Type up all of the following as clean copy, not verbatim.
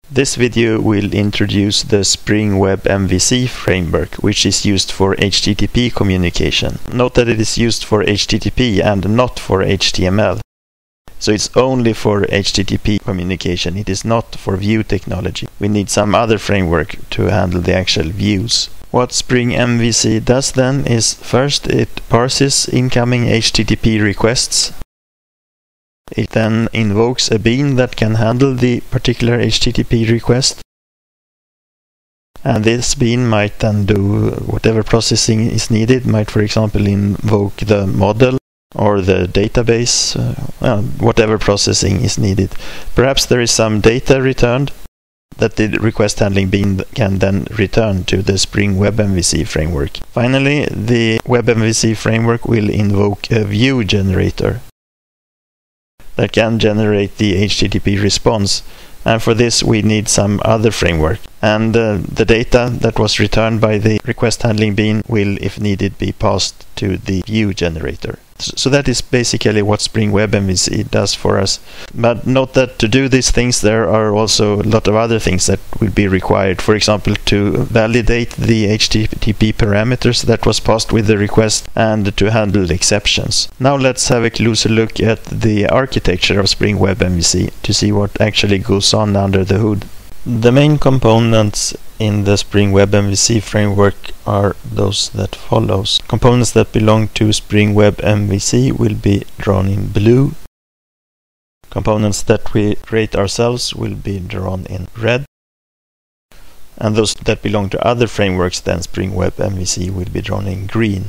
This video will introduce the Spring Web MVC framework, which is used for HTTP communication. Note that it is used for HTTP and not for HTML. So it's only for HTTP communication, it is not for view technology. We need some other framework to handle the actual views. What Spring MVC does then is, first it parses incoming HTTP requests. It then invokes a bean that can handle the particular HTTP request. And this bean might then do whatever processing is needed, might for example invoke the model or the database, whatever processing is needed. Perhaps there is some data returned that the request handling bean can then return to the Spring Web MVC framework. Finally, the Web MVC framework will invoke a view generator that can generate the HTTP response, and for this we need some other framework. And the data that was returned by the request handling bean will, if needed, be passed to the view generator. So that is basically what Spring Web MVC does for us. But note that to do these things there are also a lot of other things that will be required. For example, to validate the HTTP parameters that was passed with the request and to handle exceptions. Now let's have a closer look at the architecture of Spring Web MVC to see what actually goes on under the hood. The main components in the Spring Web MVC framework are those that follows. Components that belong to Spring Web MVC will be drawn in blue. Components that we create ourselves will be drawn in red. And those that belong to other frameworks than Spring Web MVC will be drawn in green.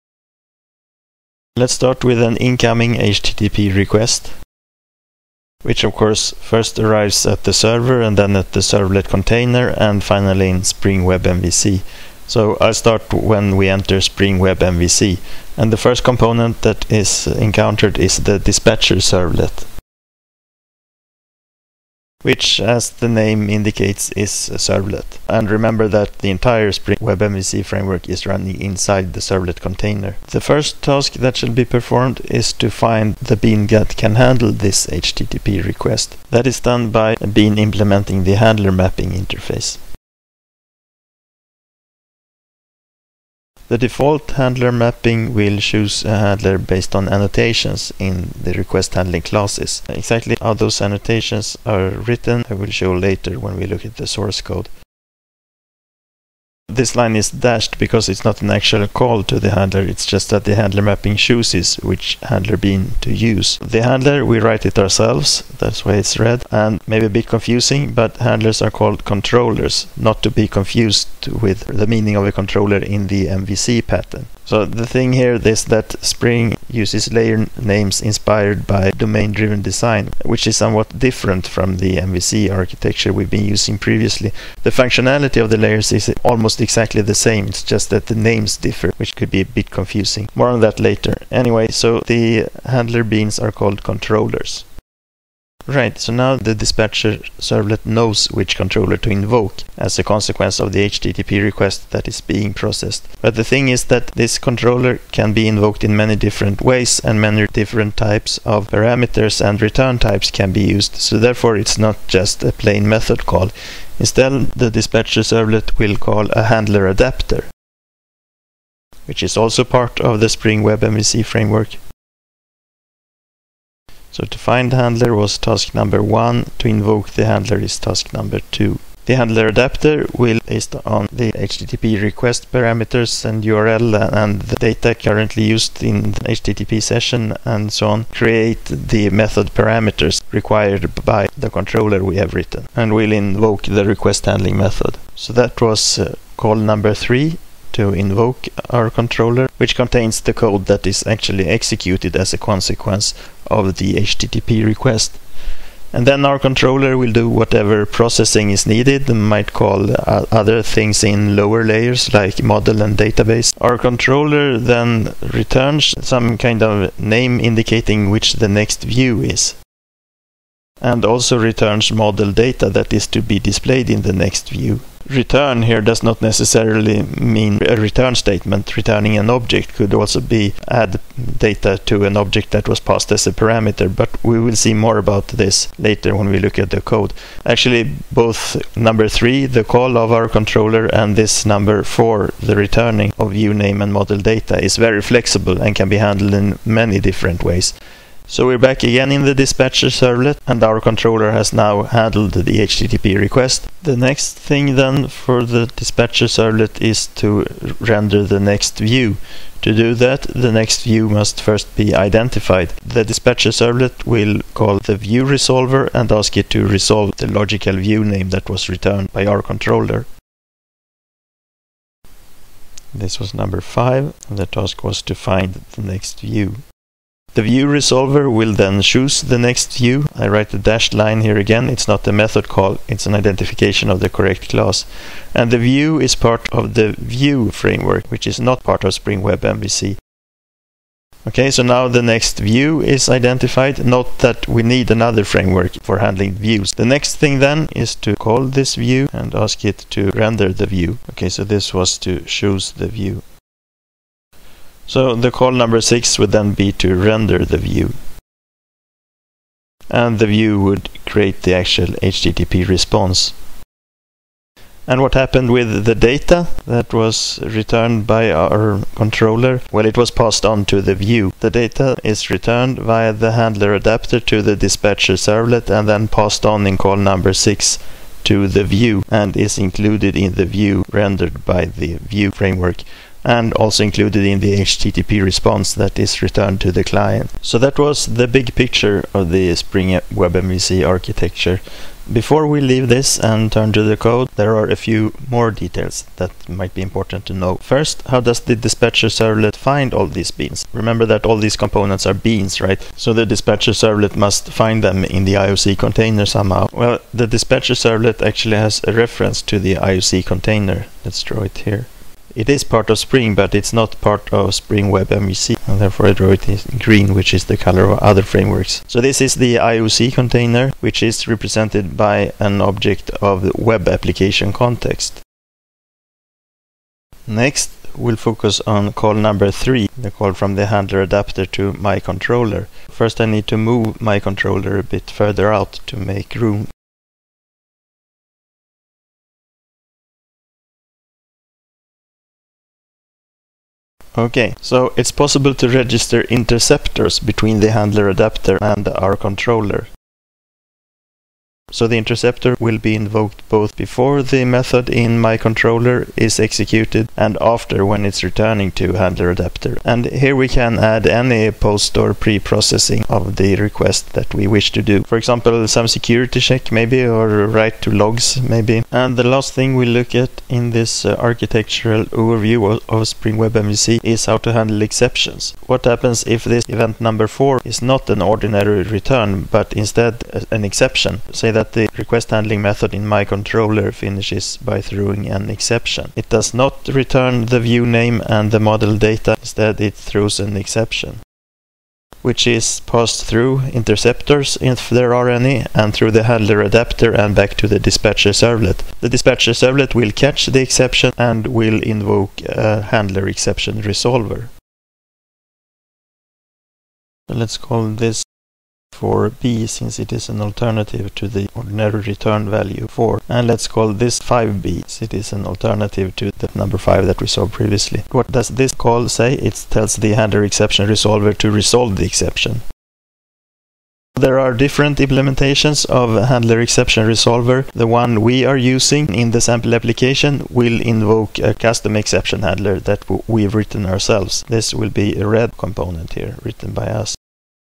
Let's start with an incoming HTTP request, which of course first arrives at the server and then at the servlet container and finally in Spring Web MVC. So I'll start when we enter Spring Web MVC, and the first component that is encountered is the dispatcher servlet, which, as the name indicates, is a servlet. And remember that the entire Spring Web MVC framework is running inside the servlet container. The first task that shall be performed is to find the bean that can handle this HTTP request. That is done by a bean implementing the handler mapping interface. The default handler mapping will choose a handler based on annotations in the request handling classes. Exactly how those annotations are written I will show later when we look at the source code. This line is dashed because it's not an actual call to the handler, it's just that the handler mapping chooses which handler bean to use. The handler, we write it ourselves, that's why it's red, and maybe a bit confusing, but handlers are called controllers, not to be confused with the meaning of a controller in the MVC pattern. So the thing here is that Spring uses layer names inspired by domain-driven design, which is somewhat different from the MVC architecture we've been using previously. The functionality of the layers is almost exactly the same, it's just that the names differ, which could be a bit confusing. More on that later. Anyway, so the handler beans are called controllers. Right, so now the dispatcher servlet knows which controller to invoke as a consequence of the HTTP request that is being processed. But the thing is that this controller can be invoked in many different ways, and many different types of parameters and return types can be used, so therefore it's not just a plain method call. Instead, the dispatcher servlet will call a handler adapter, which is also part of the Spring Web MVC framework. So to find handler was task number 1, to invoke the handler is task number 2. The handler adapter will, based on the HTTP request parameters and URL and the data currently used in the HTTP session and so on, create the method parameters required by the controller we have written, and will invoke the request handling method. So that was call number 3, to invoke our controller, which contains the code that is actually executed as a consequence of the HTTP request. And then our controller will do whatever processing is needed and might call other things in lower layers like model and database. Our controller then returns some kind of name indicating which the next view is, and also returns model data that is to be displayed in the next view. return here does not necessarily mean a return statement. Returning an object could also be add data to an object that was passed as a parameter, but we will see more about this later when we look at the code. Actually, both number 3, the call of our controller, and this number 4, the returning of view name and model data, is very flexible and can be handled in many different ways. So we're back again in the dispatcher servlet, and our controller has now handled the HTTP request. The next thing then for the dispatcher servlet is to render the next view. To do that, the next view must first be identified. The dispatcher servlet will call the view resolver and ask it to resolve the logical view name that was returned by our controller. This was number 5, and the task was to find the next view. The view resolver will then choose the next view. I write a dashed line here again. It's not a method call, it's an identification of the correct class. And the view is part of the view framework, which is not part of Spring Web MVC. Okay, so now the next view is identified. Note that we need another framework for handling views. The next thing then is to call this view and ask it to render the view. Okay, so this was to choose the view. So the call number 6 would then be to render the view. And the view would create the actual HTTP response. And what happened with the data that was returned by our controller? Well, it was passed on to the view. The data is returned via the handler adapter to the dispatcher servlet and then passed on in call number 6 to the view, and is included in the view rendered by the view framework, and also included in the HTTP response that is returned to the client. So that was the big picture of the Spring Web MVC architecture. Before we leave this and turn to the code, there are a few more details that might be important to know. First, how does the dispatcher servlet find all these beans? Remember that all these components are beans, right? So the dispatcher servlet must find them in the IOC container somehow. Well, the dispatcher servlet actually has a reference to the IOC container. Let's draw it here. It is part of Spring, but it's not part of Spring Web MVC, and therefore I draw it in green, which is the color of other frameworks. So this is the IOC container, which is represented by an object of the web application context. Next, we'll focus on call number 3, the call from the handler adapter to my controller. First I need to move my controller a bit further out to make room. Okay, so it's possible to register interceptors between the handler adapter and our controller. So the interceptor will be invoked both before the method in my controller is executed and after, when it's returning to handler adapter. And here we can add any post or pre-processing of the request that we wish to do. For example, some security check maybe, or write to logs maybe. And the last thing we look at in this architectural overview of Spring Web MVC is how to handle exceptions. What happens if this event number 4 is not an ordinary return but instead an exception? Say that the request handling method in my controller finishes by throwing an exception. It does not return the view name and the model data, instead it throws an exception, which is passed through interceptors, if there are any, and through the handler adapter and back to the dispatcher servlet. The dispatcher servlet will catch the exception and will invoke a handler exception resolver. So let's call this 4b, since it is an alternative to the ordinary return value 4. And let's call this 5b, since it is an alternative to the number 5 that we saw previously. What does this call say? It tells the handler exception resolver to resolve the exception. There are different implementations of handler exception resolver. The one we are using in the sample application will invoke a custom exception handler that we've written ourselves. This will be a red component here, written by us.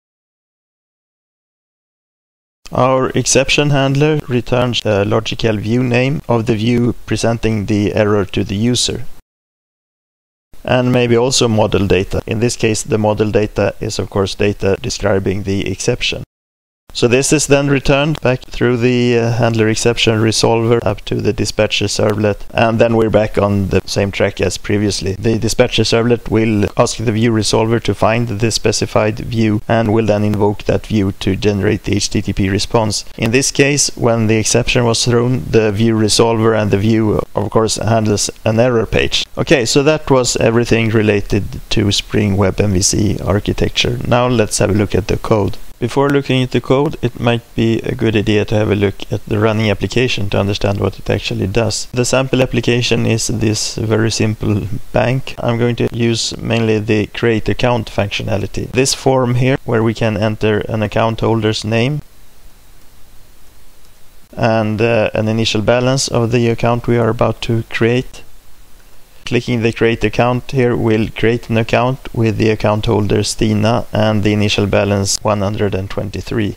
Our exception handler returns the logical view name of the view presenting the error to the user. And maybe also model data. In this case, the model data is of course data describing the exception. So this is then returned back through the handler exception resolver up to the dispatcher servlet, and then we're back on the same track as previously. The dispatcher servlet will ask the view resolver to find the specified view and will then invoke that view to generate the HTTP response. In this case, when the exception was thrown, the view resolver and the view of course handles an error page. Okay, so that was everything related to Spring Web MVC architecture. Now let's have a look at the code. Before looking at the code, it might be a good idea to have a look at the running application to understand what it actually does. The sample application is this very simple bank. I'm going to use mainly the create account functionality. This form here, where we can enter an account holder's name and an initial balance of the account we are about to create. Clicking the create account here will create an account with the account holder Stina and the initial balance 123.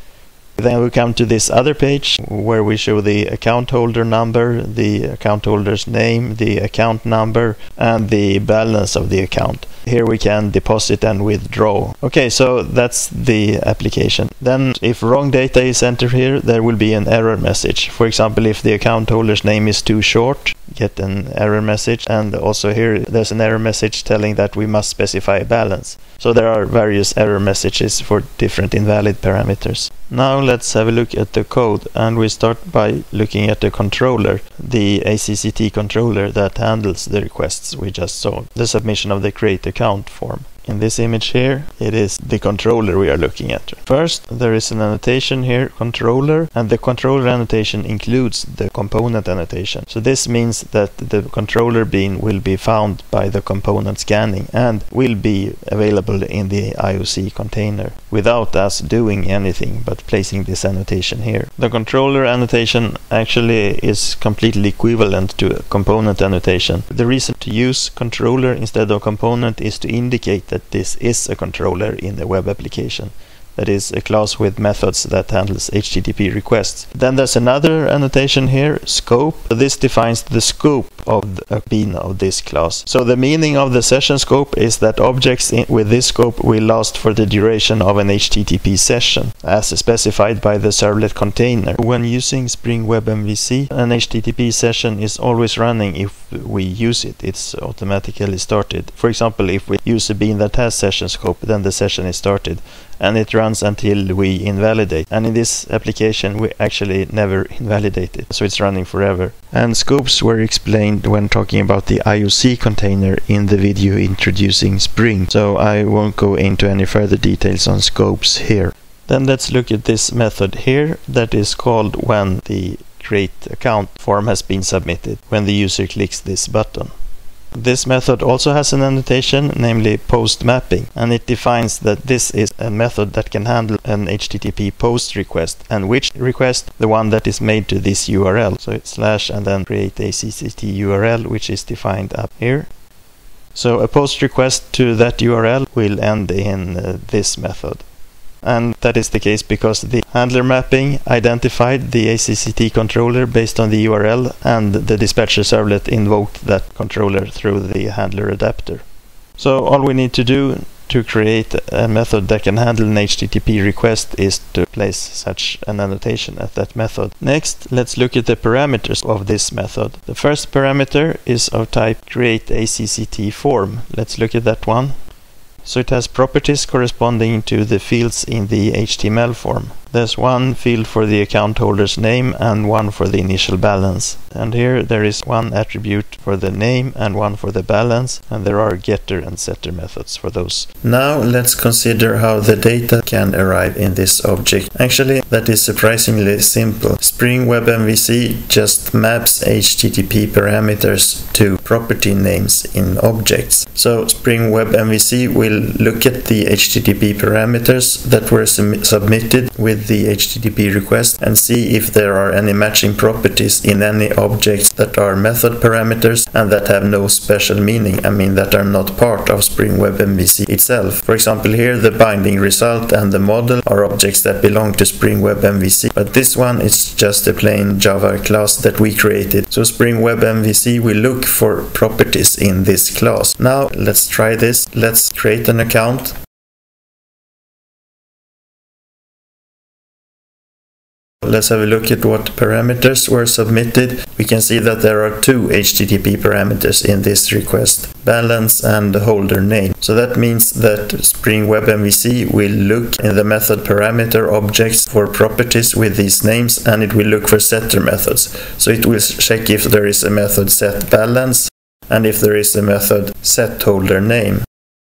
Then we come to this other page where we show the account holder number, the account holder's name, the account number, and the balance of the account. Here we can deposit and withdraw. Okay, so that's the application. Then if wrong data is entered here, there will be an error message. For example, if the account holder's name is too short, get an error message, and also here there's an error message telling that we must specify a balance. So there are various error messages for different invalid parameters. Now let's have a look at the code, and we start by looking at the controller, the ACCT controller that handles the requests we just saw, the submission of the create account form. In this image here, it is the controller we are looking at. First, there is an annotation here, controller, and the controller annotation includes the component annotation. So this means that the controller bean will be found by the component scanning and will be available in the IOC container without us doing anything but placing this annotation here. The controller annotation actually is completely equivalent to a component annotation. The reason to use controller instead of component is to indicate that this is a controller in the web application. That is a class with methods that handles HTTP requests. Then there's another annotation here, scope. This defines the scope of a bean of this class. So the meaning of the session scope is that objects with this scope will last for the duration of an HTTP session, as specified by the servlet container. When using Spring Web MVC, an HTTP session is always running if we use it. It's automatically started. For example, if we use a bean that has session scope, then the session is started, and it runs until we invalidate. And in this application we actually never invalidate it, so it's running forever. And scopes were explained when talking about the IOC container in the video introducing Spring, so I won't go into any further details on scopes here. Then let's look at this method here that is called when the create account form has been submitted, when the user clicks this button. This method also has an annotation, namely post mapping, and it defines that this is a method that can handle an HTTP post request, and which request? The one that is made to this URL. So it's slash and then create ACCT URL, which is defined up here. So a post request to that URL will end in this method. And that is the case because the handler mapping identified the ACCT controller based on the URL, and the dispatcher servlet invoked that controller through the handler adapter. So all we need to do to create a method that can handle an HTTP request is to place such an annotation at that method. Next, let's look at the parameters of this method. The first parameter is of type create ACCT form. Let's look at that one. So it has properties corresponding to the fields in the HTML form. There's one field for the account holder's name and one for the initial balance. And here there is one attribute for the name and one for the balance, and there are getter and setter methods for those. Now let's consider how the data can arrive in this object. Actually, that is surprisingly simple. Spring Web MVC just maps HTTP parameters to property names in objects. So Spring Web MVC will look at the HTTP parameters that were submitted with the HTTP request and see if there are any matching properties in any objects that are method parameters and that have no special meaning, that are not part of Spring Web MVC itself. For example, here the binding result and the model are objects that belong to Spring Web MVC, but this one is just a plain Java class that we created. So Spring Web MVC will look for properties in this class. Now let's try this. Let's create an account. Let's have a look at what parameters were submitted. We can see that there are two HTTP parameters in this request, balance and holder name. So that means that Spring Web MVC will look in the method parameter objects for properties with these names, and it will look for setter methods. So it will check if there is a method set balance and if there is a method set holder name.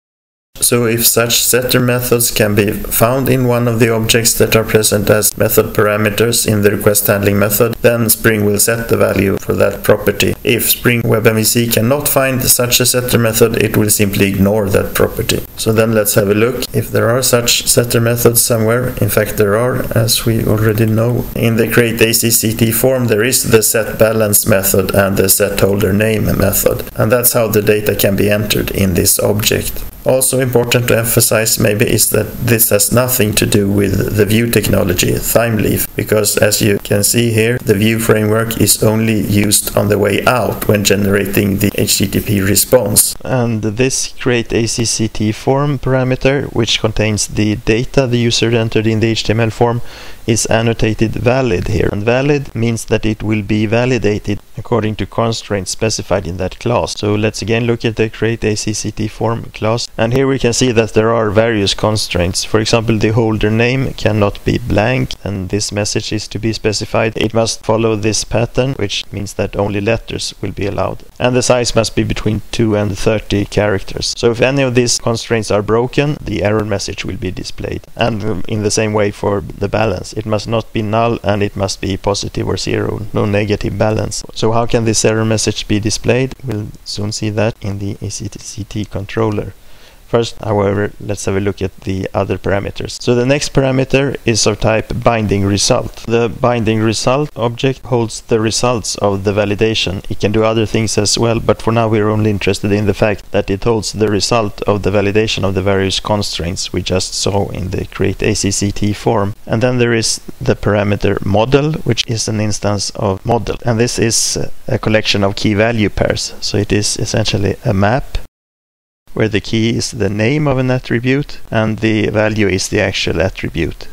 So if such setter methods can be found in one of the objects that are present as method parameters in the request handling method, then Spring will set the value for that property. If Spring Web MVC cannot find such a setter method, it will simply ignore that property. So then let's have a look if there are such setter methods somewhere. In fact, there are, as we already know. In the create ACCT form, there is the set balance method and the set holder name method, and that's how the data can be entered in this object. Also important to emphasize maybe is that this has nothing to do with the Vue technology, Thymeleaf, because as you can see here, the Vue framework is only used on the way out when generating the HTTP response. And this create ACCT form parameter, which contains the data the user entered in the HTML form, is annotated valid here. And valid means that it will be validated according to constraints specified in that class. So let's again look at the create ACCT form class. And here we can see that there are various constraints. For example, the holder name cannot be blank, and this message is to be specified. It must follow this pattern, which means that only letters will be allowed. And the size must be between 2 and 30 characters. So if any of these constraints are broken, the error message will be displayed. And in the same way for the balance. It must not be null and it must be positive or zero, no negative balance. So how can this error message be displayed? We'll soon see that in the ACCT controller. First, however, let's have a look at the other parameters. So the next parameter is of type binding result. The binding result object holds the results of the validation. It can do other things as well, but for now we're only interested in the fact that it holds the result of the validation of the various constraints we just saw in the create ACCT form. And then there is the parameter model, which is an instance of model. And this is a collection of key value pairs. So it is essentially a map where the key is the name of an attribute and the value is the actual attribute.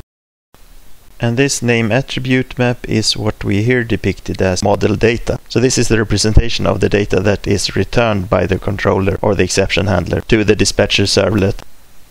And this name attribute map is what we here depicted as model data. So this is the representation of the data that is returned by the controller or the exception handler to the dispatcher servlet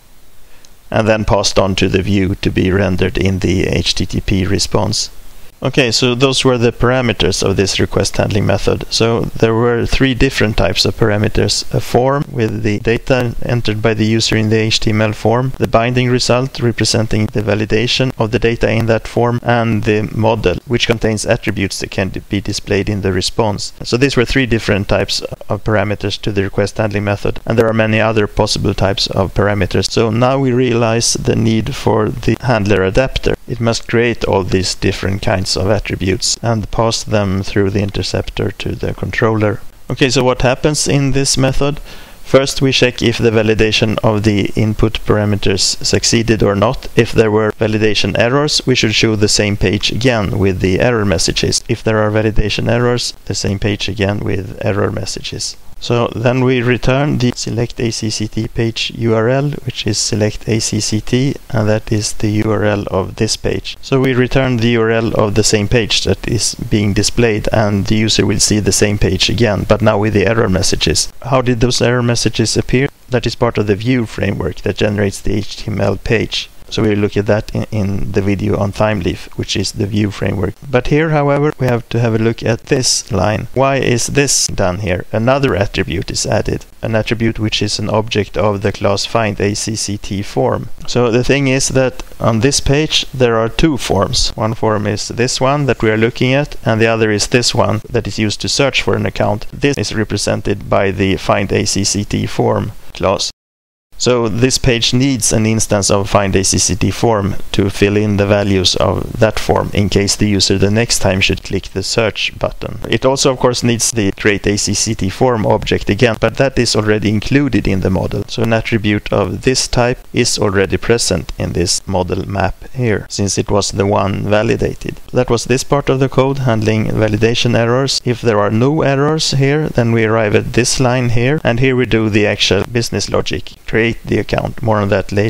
and then passed on to the Vue to be rendered in the HTTP response. Okay, so those were the parameters of this request handling method. So there were three different types of parameters. A form with the data entered by the user in the HTML form, the binding result representing the validation of the data in that form, and the model, which contains attributes that can be displayed in the response. So these were three different types of parameters to the request handling method, and there are many other possible types of parameters. So now we realize the need for the handler adapter. It must create all these different kinds of attributes and pass them through the interceptor to the controller. Okay, so what happens in this method? First we check if the validation of the input parameters succeeded or not. If there were validation errors, we should show the same page again with the error messages. If there are validation errors, the same page again with error messages. So then we return the select ACCT page URL, which is select ACCT, and that is the URL of this page. So we return the URL of the same page that is being displayed, and the user will see the same page again, but now with the error messages. How did those error messages appear? That is part of the Vue framework that generates the HTML page. So we'll look at that in the video on Thymeleaf, which is the Vue framework. But here, however, we have to have a look at this line. Why is this done here? Another attribute is added, an attribute which is an object of the class find ACCT form. So the thing is that on this page there are two forms. One form is this one that we are looking at, and the other is this one that is used to search for an account. This is represented by the find ACCT form class. So this page needs an instance of find ACCT form to fill in the values of that form in case the user the next time should click the search button. It also of course needs the create ACCT form object again, but that is already included in the model. So an attribute of this type is already present in this model map here, since it was the one validated. That was this part of the code handling validation errors. If there are no errors here, then we arrive at this line here, and here we do the actual business logic. Create the account. More on that later.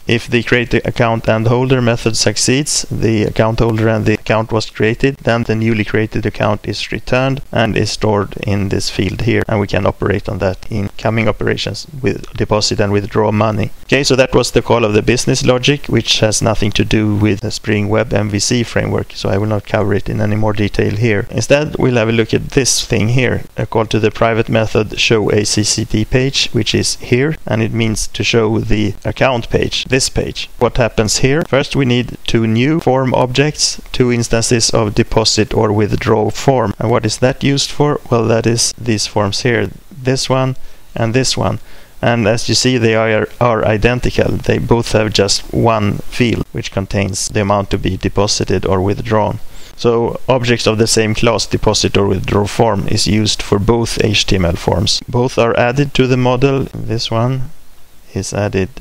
If the create account and holder method succeeds, the account holder and the account was created, then the newly created account is returned and is stored in this field here, and we can operate on that in coming operations with deposit and withdraw money. Okay, so that was the call of the business logic, which has nothing to do with the Spring Web MVC framework, so I will not cover it in any more detail here. Instead, we'll have a look at this thing here, a call to the private method show ACCT page, which is here, and it means to show the account page, this page. What happens here? First, we need two new form objects, two instances of deposit or withdraw form. And what is that used for? Well, that is these forms here, this one and this one. And as you see, they are identical. They both have just one field, which contains the amount to be deposited or withdrawn. So objects of the same class, deposit or withdraw form, is used for both HTML forms. Both are added to the model. This one is added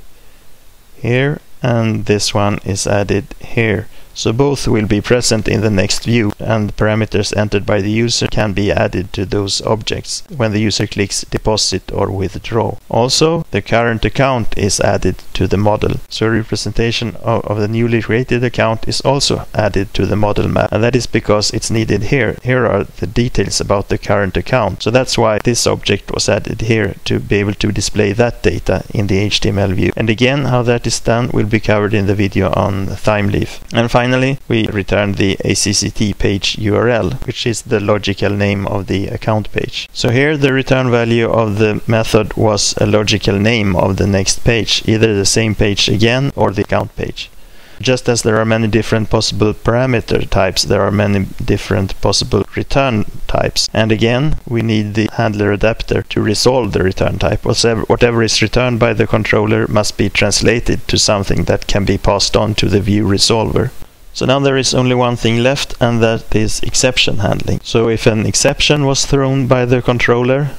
here, and this one is added here. So both will be present in the next view, and parameters entered by the user can be added to those objects when the user clicks deposit or withdraw. Also, the current account is added to the model. So a representation of the newly created account is also added to the model map, and that is because it's needed here. Here are the details about the current account. So that's why this object was added here, to be able to display that data in the HTML view. And again, how that is done will be covered in the video on Thymeleaf. And finally, we return the ACCT page URL, which is the logical name of the account page. So here the return value of the method was a logical name of the next page, either the same page again or the account page. Just as there are many different possible parameter types, there are many different possible return types. And again, we need the handler adapter to resolve the return type. Whatever is returned by the controller must be translated to something that can be passed on to the view resolver. So now there is only one thing left, and that is exception handling. So if an exception was thrown by the controller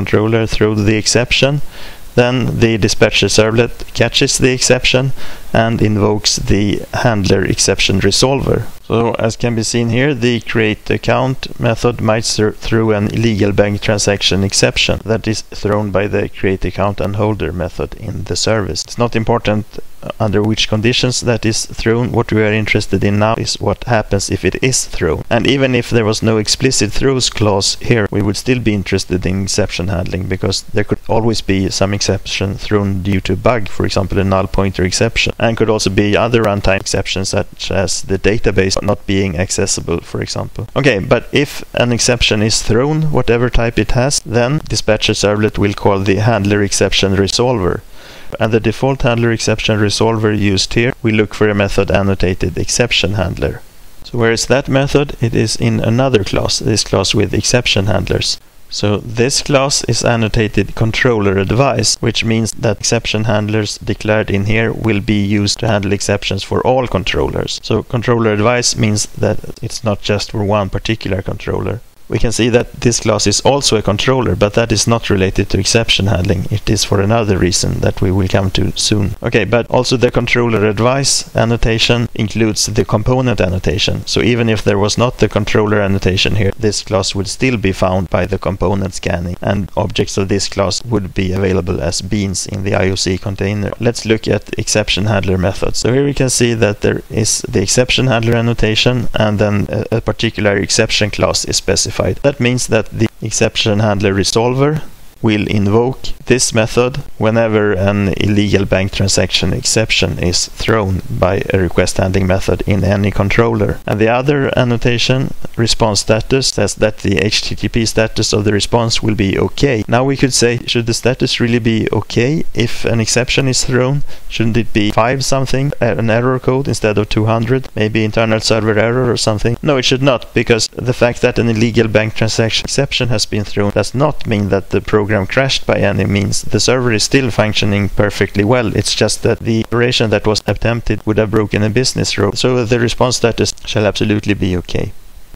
threw the exception, then the dispatcher servlet catches the exception and invokes the handler exception resolver. So as can be seen here, the create account method might throw an illegal bank transaction exception that is thrown by the create account and holder method in the service. It's not important under which conditions that is thrown. What we are interested in now is what happens if it is thrown. And even if there was no explicit throws clause here, we would still be interested in exception handling, because there could always be some exception thrown due to bug, for example a null pointer exception, and could also be other runtime exceptions such as the database not being accessible, for example. Okay, but if an exception is thrown, whatever type it has, then dispatcher servlet will call the handler exception resolver. And the default handler exception resolver used here, we look for a method annotated exception handler. So where is that method? It is in another class, this class with exception handlers. So this class is annotated controller advice, which means that exception handlers declared in here will be used to handle exceptions for all controllers. So controller advice means that it's not just for one particular controller. We can see that this class is also a controller, but that is not related to exception handling. It is for another reason that we will come to soon. Okay, but also the controller advice annotation includes the component annotation. So even if there was not the controller annotation here, this class would still be found by the component scanning, and objects of this class would be available as beans in the IOC container. Let's look at exception handler methods. So here we can see that there is the exception handler annotation, and then a particular exception class is specified. That means that the exception handler resolver will invoke this method whenever an illegal bank transaction exception is thrown by a request handling method in any controller. And the other annotation, response status, says that the HTTP status of the response will be OK. Now we could say, should the status really be OK if an exception is thrown? Shouldn't it be 5 something, an error code instead of 200? Maybe internal server error or something? No, it should not, because the fact that an illegal bank transaction exception has been thrown does not mean that the program crashed by any means. The server is still functioning perfectly well. It's just that the operation that was attempted would have broken a business rule. So the response status shall absolutely be OK.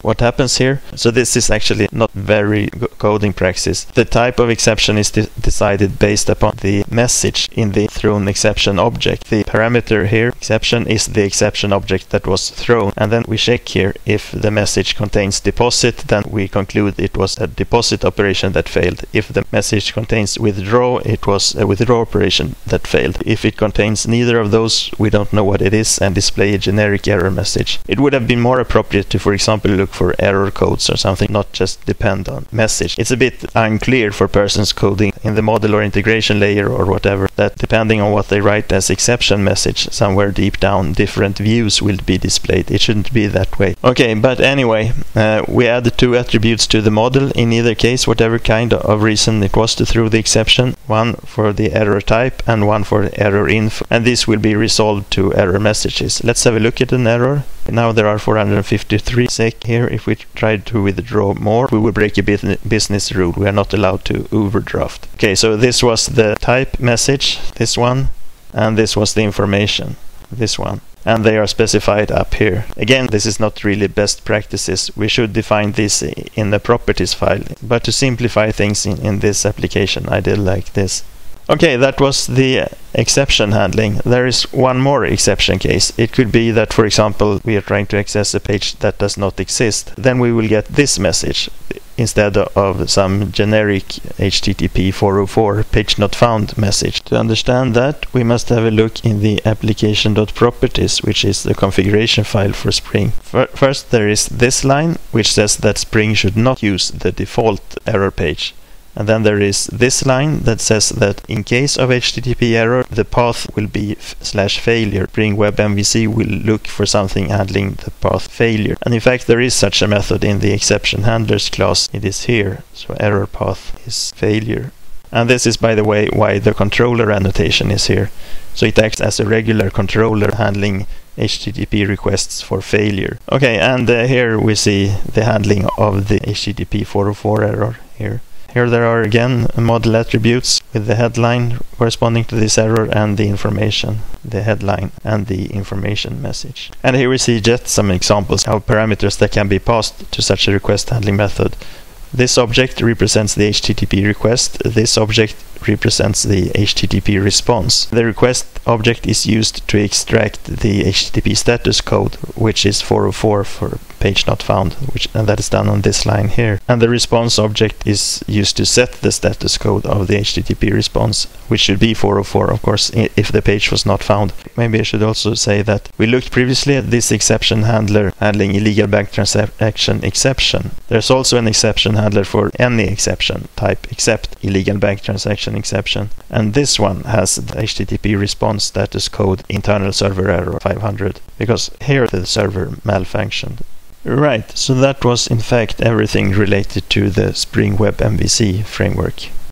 what happens here. So this is actually not very coding praxis. The type of exception is decided based upon the message in the thrown exception object. The parameter here, exception, is the exception object that was thrown, and then we check here if the message contains deposit, then we conclude it was a deposit operation that failed. If the message contains withdraw, it was a withdraw operation that failed. If it contains neither of those, we don't know what it is and display a generic error message. It would have been more appropriate to, for example, look for error codes or something, not just depend on message. It's a bit unclear for persons coding in the model or integration layer or whatever, that depending on what they write as exception message, somewhere deep down different views will be displayed. It shouldn't be that way. Okay, but anyway, we add 2 attributes to the model in either case, whatever kind of reason it was to throw the exception, one for the error type and one for the error info, and this will be resolved to error messages. Let's have a look at an error. Now there are 453 SEK here. If we try to withdraw more, we will break a business rule. We are not allowed to overdraft. Okay, so this was the type message, this one, and this was the information, this one. And they are specified up here. Again, this is not really best practices. We should define this in the properties file. But to simplify things in this application, I did like this. Okay, that was the exception handling. There is one more exception case. It could be that, for example, we are trying to access a page that does not exist. Then we will get this message instead of some generic HTTP 404 page not found message. To understand that, we must have a look in the application.properties, which is the configuration file for Spring. First, there is this line, which says that Spring should not use the default error page. And then there is this line that says that in case of HTTP error, the path will be /failure. Spring Web MVC will look for something handling the path failure. And in fact, there is such a method in the exception handlers class. It is here. So error path is failure. And this is, by the way, why the controller annotation is here. So it acts as a regular controller handling HTTP requests for failure. Okay, and here we see the handling of the HTTP 404 error here. Here there are again model attributes with the headline corresponding to this error and the information, the headline and the information message. And here we see just some examples of parameters that can be passed to such a request handling method. This object represents the HTTP request. This object represents the HTTP response. The request object is used to extract the HTTP status code, which is 404 for page not found, and that is done on this line here. And the response object is used to set the status code of the HTTP response, which should be 404, of course, if the page was not found. Maybe I should also say that we looked previously at this exception handler handling illegal bank transaction exception. There's also an exception handler for any exception type except illegal bank transaction exception, and this one has the HTTP response status code internal server error 500, because here the server malfunctioned. Right, so that was in fact everything related to the Spring Web MVC framework.